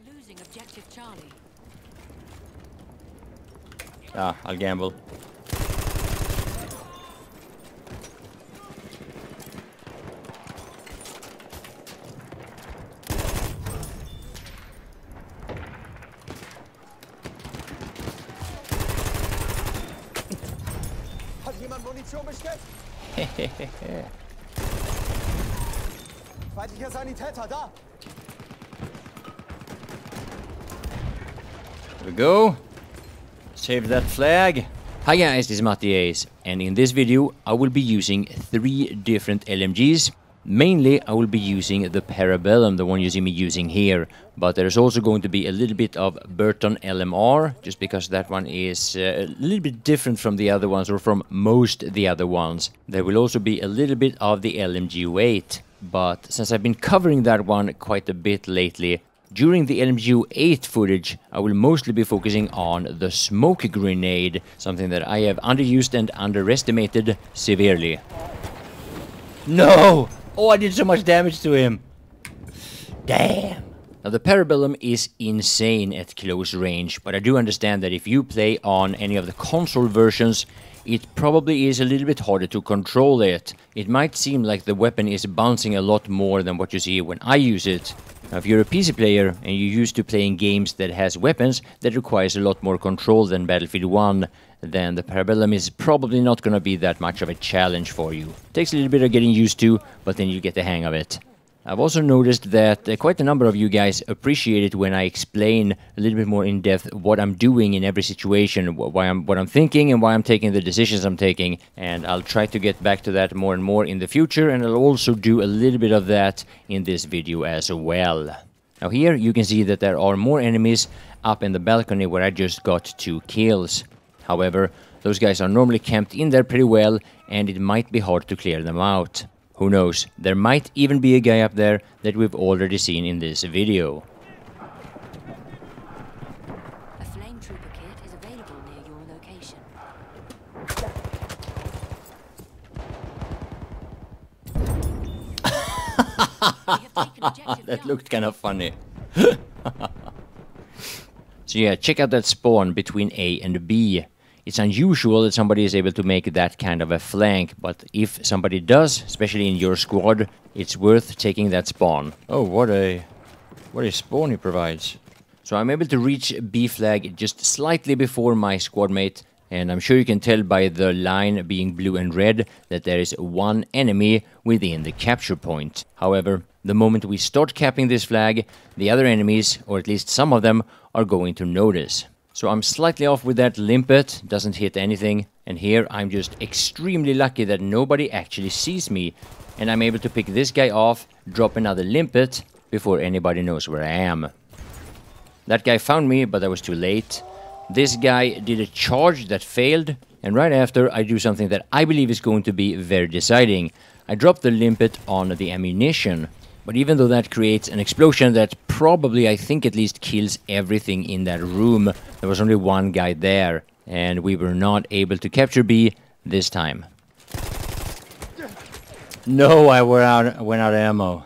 Losing objective Charlie. I'll gamble. Hat jemand Munition bestellt? Feindlicher Sanitäter, da! Here we go. Save that flag. Hi guys, this is Matti Ace, and in this video I will be using 3 different LMGs. Mainly I will be using the Parabellum, the one you see me using here, but there's also going to be a little bit of Burton LMR, just because that one is a little bit different from the other ones, or from most of the other ones. There will also be a little bit of the LMG-8, but since I've been covering that one quite a bit lately, during the LMG-8 footage, I will mostly be focusing on the smoke grenade, something that I have underused and underestimated severely. No! Oh, I did so much damage to him! Damn! Now, the Parabellum is insane at close range, but I do understand that if you play on any of the console versions, it probably is a little bit harder to control it. It might seem like the weapon is bouncing a lot more than what you see when I use it. Now, if you're a PC player and you're used to playing games that has weapons that requires a lot more control than Battlefield 1, then the Parabellum is probably not going to be that much of a challenge for you. Takes a little bit of getting used to, but then you get the hang of it. I've also noticed that quite a number of you guys appreciate it when I explain a little bit more in depth what I'm doing in every situation, what I'm thinking and why I'm taking the decisions I'm taking, and I'll try to get back to that more and more in the future, and I'll also do a little bit of that in this video as well. Now here you can see that there are more enemies up in the balcony where I just got 2 kills. However, those guys are normally camped in there pretty well, and it might be hard to clear them out. Who knows, there might even be a guy up there that we've already seen in this video. A flame trooper kit is available near your location. That looked kind of funny. So yeah, check out that spawn between A and B. It's unusual that somebody is able to make that kind of a flank, but if somebody does, especially in your squad, it's worth taking that spawn. Oh, what a spawn he provides. So I'm able to reach B flag just slightly before my squad mate, and I'm sure you can tell by the line being blue and red that there is 1 enemy within the capture point. However, the moment we start capping this flag, the other enemies, or at least some of them, are going to notice. So I'm slightly off with that limpet, doesn't hit anything, and here I'm just extremely lucky that nobody actually sees me, and I'm able to pick this guy off, drop another limpet, before anybody knows where I am. That guy found me, but I was too late. This guy did a charge that failed, and right after I do something that I believe is going to be very deciding. I drop the limpet on the ammunition. But even though that creates an explosion that probably, I think at least, kills everything in that room, there was only 1 guy there, and we were not able to capture B this time. No, I went out of ammo.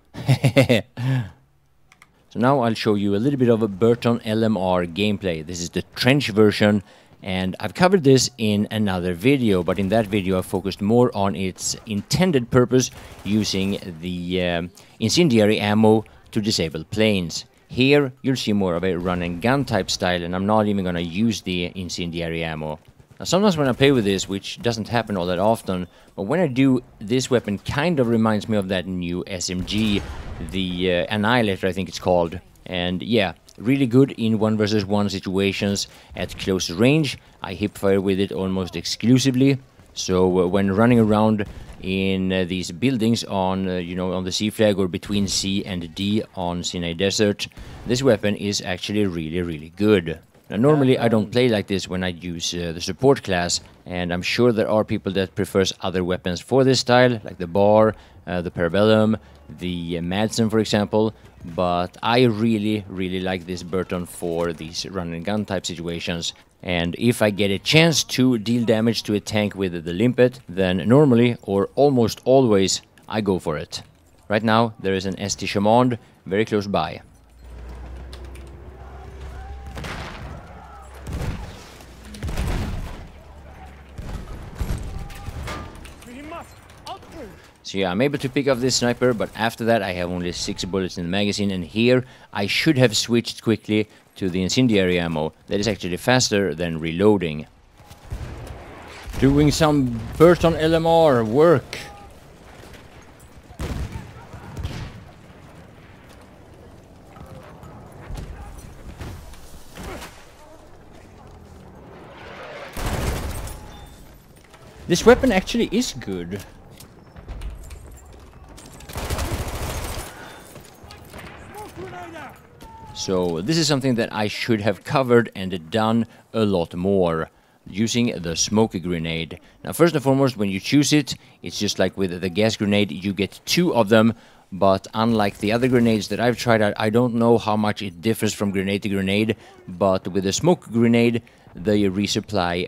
So now I'll show you a little bit of a Burton LMR gameplay. This is the trench version, and I've covered this in another video, but in that video I focused more on its intended purpose, using the incendiary ammo to disable planes. Here you'll see more of a run and gun type style, and I'm not even gonna use the incendiary ammo. Now, sometimes when I play with this, which doesn't happen all that often, but when I do, this weapon kind of reminds me of that new SMG, the Annihilator I think it's called. And yeah, really good in 1 versus 1 situations at close range. I hipfire with it almost exclusively. So when running around in these buildings on, on the C flag, or between C and D on Sinai Desert, this weapon is actually really good. Now, normally I don't play like this when I use the support class, and I'm sure there are people that prefers other weapons for this style, like the Bar, the Parabellum, the Madsen for example, but I really like this Burton for these run and gun type situations. And if I get a chance to deal damage to a tank with the limpet, then normally, or almost always, I go for it. Right now there is an ST Chamond very close by. So yeah, I'm able to pick up this sniper, but after that I have only 6 bullets in the magazine, and here I should have switched quickly to the incendiary ammo. That is actually faster than reloading. Doing some Burton LMR work. This weapon actually is good. So this is something that I should have covered and done a lot more, using the smoke grenade. Now first and foremost, when you choose it, it's just like with the gas grenade, you get 2 of them, but unlike the other grenades that I've tried out, I don't know how much it differs from grenade to grenade, but with the smoke grenade, they resupply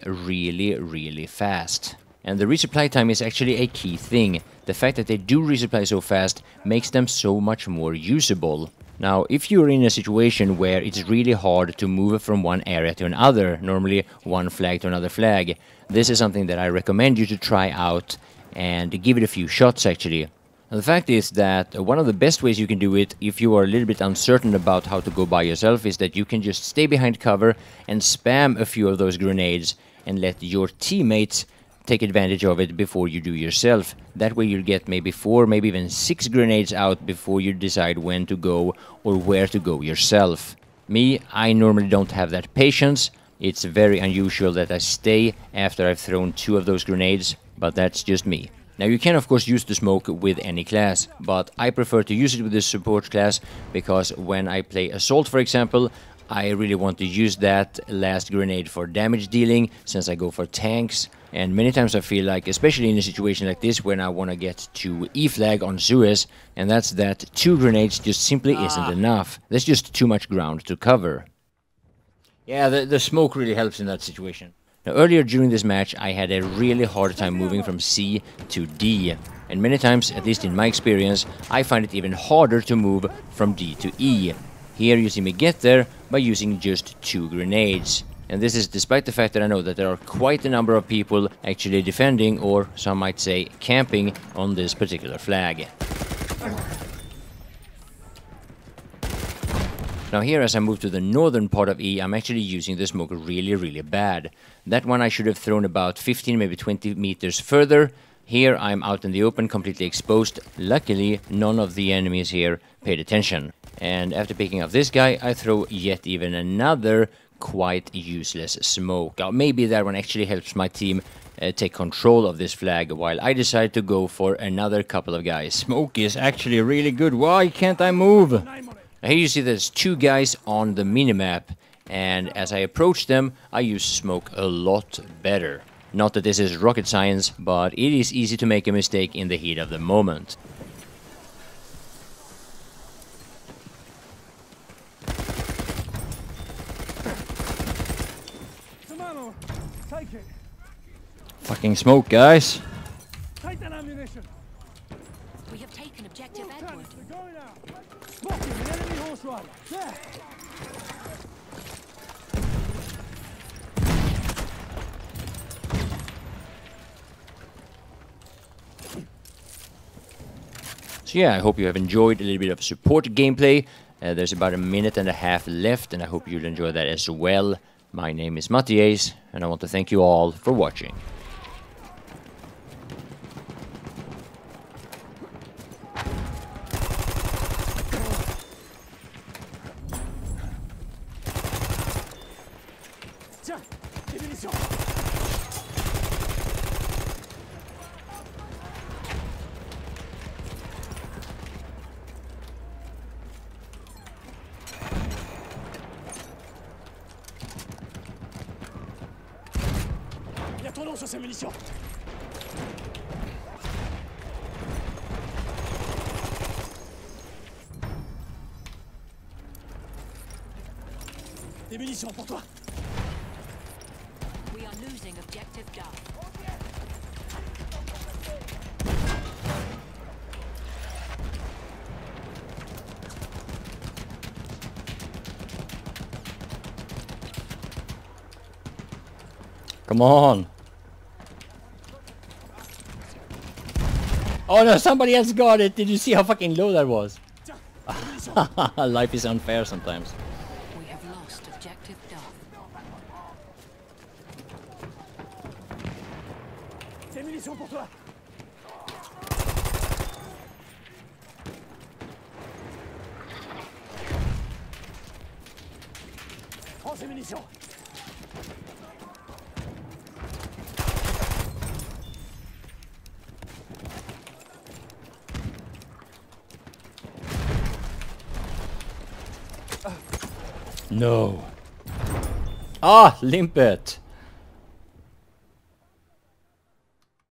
really fast. And the resupply time is actually a key thing. The fact that they do resupply so fast makes them so much more usable. Now, if you're in a situation where it's really hard to move from one area to another, normally one flag to another flag, this is something that I recommend you to try out and give it a few shots actually. And the fact is that one of the best ways you can do it, if you are a little bit uncertain about how to go by yourself, is that you can just stay behind cover and spam a few of those grenades and let your teammates take advantage of it before you do yourself. That way you'll get maybe 4, maybe even 6 grenades out before you decide when to go or where to go yourself. Me, I normally don't have that patience. It's very unusual that I stay after I've thrown 2 of those grenades, but that's just me. Now you can of course use the smoke with any class, but I prefer to use it with the support class because when I play Assault, for example, I really want to use that last grenade for damage dealing, since I go for tanks. And many times I feel like, especially in a situation like this, when I want to get to E-flag on Suez, and that's that 2 grenades just simply isn't enough. There's just too much ground to cover. Yeah, the smoke really helps in that situation. Now, earlier during this match, I had a really hard time moving from C to D. And many times, at least in my experience, I find it even harder to move from D to E. Here you see me get there by using just 2 grenades. And this is despite the fact that I know that there are quite a number of people actually defending, or some might say camping, on this particular flag. Now here, as I move to the northern part of E, I'm actually using the smoke really bad. That one I should have thrown about 15, maybe 20 meters further. Here I'm out in the open, completely exposed. Luckily, none of the enemies here paid attention. And after picking up this guy, I throw yet even another quite useless smoke. Maybe that one actually helps my team take control of this flag, while I decide to go for another couple of guys. Smoke is actually really good. Why can't I move? Now here you see there's 2 guys on the minimap, and as I approach them, I use smoke a lot better. Not that this is rocket science, but it is easy to make a mistake in the heat of the moment. Take it. Fucking smoke, guys. Take that ammunition. We have taken objective Edward. We're going out. Spotted an enemy horse rider. There. So yeah, I hope you have enjoyed a little bit of support gameplay. There's about a minute and a half left, and I hope you'll enjoy that as well. My name is Mattias, and I want to thank you all for watching. Tiens, des munitions. Il y a ton nom sur ces munitions. Des munitions pour toi. We are losing objective Duff. Come on. Oh no, somebody else got it. Did you see how fucking low that was? Life is unfair sometimes. We have lost objective Duff. Ces munitions pour toi. Prends ces munitions. No. Ah, limpet.